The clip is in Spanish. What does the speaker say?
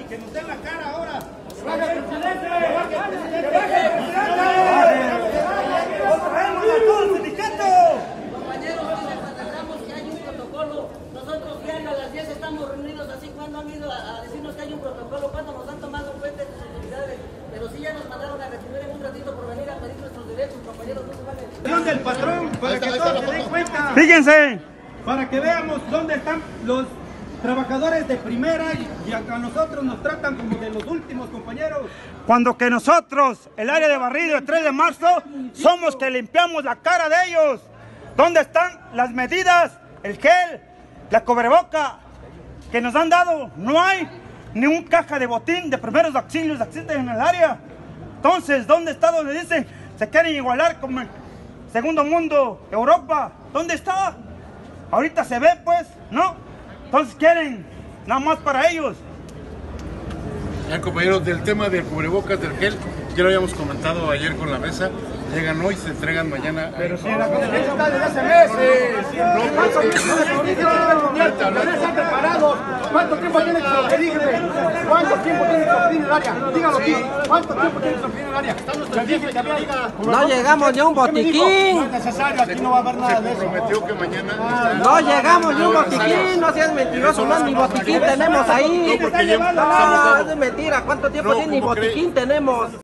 que nos den la cara ahora. ¡Que baje el presidente! ¡Que baje el presidente! ¡Que baje el presidente! ¡Lo traemos a todo el sindicato! Compañeros, les adelantamos que hay un protocolo. Nosotros ya a las 10 estamos reunidos así. ¿Cuándo han ido a decirnos que hay un protocolo? ¿Cuándo nos han tomado en cuenta sus autoridades? Pero sí ya nos mandaron a recibir en un ratito por venir a pedir nuestros derechos, compañeros. No se vale. ¿Dónde el patrón? Para que todos se den cuenta. Fíjense. Para que veamos dónde están los trabajadores de primera y a nosotros nos tratan como de los últimos, compañeros. Cuando que nosotros, el área de barrido el 3 de marzo, somos que limpiamos la cara de ellos. ¿Dónde están las medidas, el gel, la cubreboca que nos han dado? No hay ni un caja de botín de primeros auxilios existen en el área. Entonces, ¿dónde está donde dicen se quieren igualar como el segundo mundo, Europa? ¿Dónde está? Ahorita se ve, pues, ¿no? Entonces quieren nada más para ellos. Ya, compañeros, del tema del cubrebocas, del gel, ya lo habíamos comentado ayer con la mesa, llegan hoy, se entregan mañana. Pero si la competencia está desde hace meses. ¿Cuánto tiempo están preparados? ¿Cuánto tiempo tiene que pedirle? ¿Cuánto tiempo tiene que pedir el área? Dígalo aquí. ¿Cuánto tiempo tiene que pedir el área? No llegamos ni a un botiquín. No es necesario, aquí no va a haber nada de eso. Prometió que mañana... No llegamos ni a un botiquín, no seas mentiroso, más ni botiquín tenemos ahí. No, porque ya No, es mentira, ¿cuánto tiempo tiene ni botiquín tenemos?